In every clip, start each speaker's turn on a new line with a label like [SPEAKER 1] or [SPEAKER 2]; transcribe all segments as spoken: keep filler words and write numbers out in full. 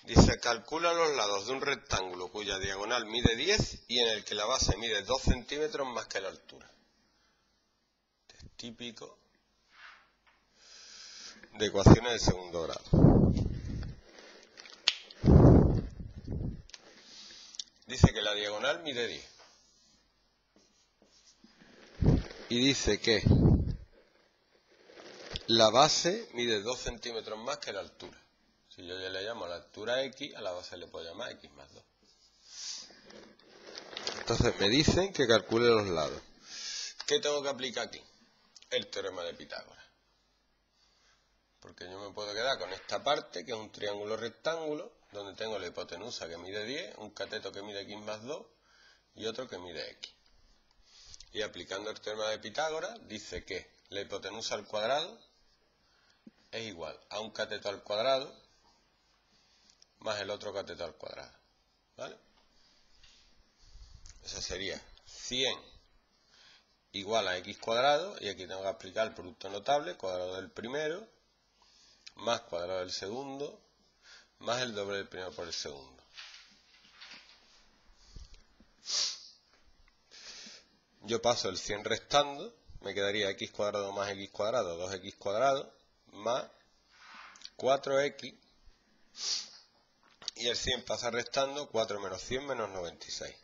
[SPEAKER 1] Dice, calcula los lados de un rectángulo cuya diagonal mide diez y en el que la base mide dos centímetros más que la altura. Este es típico de ecuaciones de segundo grado. Dice que la diagonal mide diez. Y dice que la base mide dos centímetros más que la altura. Si yo ya le llamo a la altura X, a la base le puedo llamar X más dos. Entonces me dicen que calcule los lados. ¿Qué tengo que aplicar aquí? El teorema de Pitágoras. Porque yo me puedo quedar con esta parte, que es un triángulo rectángulo, donde tengo la hipotenusa que mide diez, un cateto que mide X más dos y otro que mide X. Y aplicando el teorema de Pitágoras, dice que la hipotenusa al cuadrado es igual a un cateto al cuadrado más el otro cateto al cuadrado. ¿Vale? Eso sería cien igual a X cuadrado, y aquí tengo que aplicar el producto notable, cuadrado del primero, más cuadrado del segundo, más el doble del primero por el segundo. Yo paso el cien restando, me quedaría X cuadrado más X cuadrado, dos X cuadrado, más cuatro X, y el cien pasa restando, cuatro menos cien menos noventa y seis.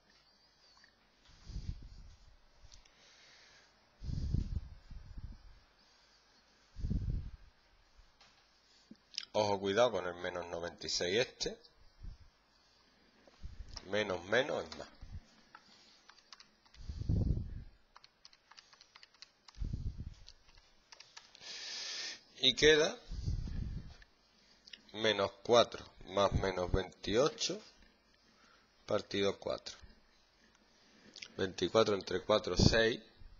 [SPEAKER 1] Ojo, cuidado con el menos noventa y seis este. Menos menos es más. Y queda menos cuatro más menos veintiocho partido cuatro. veinticuatro entre cuatro, seis.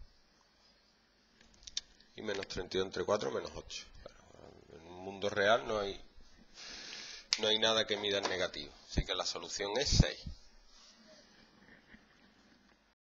[SPEAKER 1] Y menos treinta y dos entre cuatro, menos ocho. En un mundo real no hay, no hay nada que mida en negativo. Así que la solución es seis.